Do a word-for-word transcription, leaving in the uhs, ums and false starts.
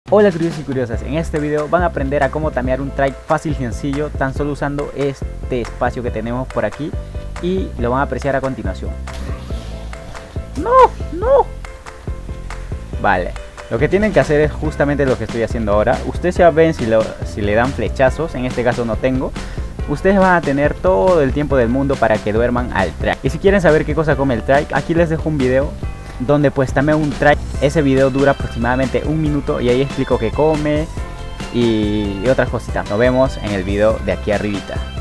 Hola curiosos y curiosas, en este video van a aprender a cómo tamear un trike fácil y sencillo tan solo usando este espacio que tenemos por aquí y lo van a apreciar a continuación. ¡No! ¡No! Vale, lo que tienen que hacer es justamente lo que estoy haciendo ahora. Ustedes ya ven si, lo, si le dan flechazos, en este caso no tengo. Ustedes van a tener todo el tiempo del mundo para que duerman al trike. Y si quieren saber qué cosa come el trike, aquí les dejo un video donde pues tameo un trike. Ese video dura aproximadamente un minuto y ahí explico qué come y, y otras cositas. Nos vemos en el video de aquí arribita.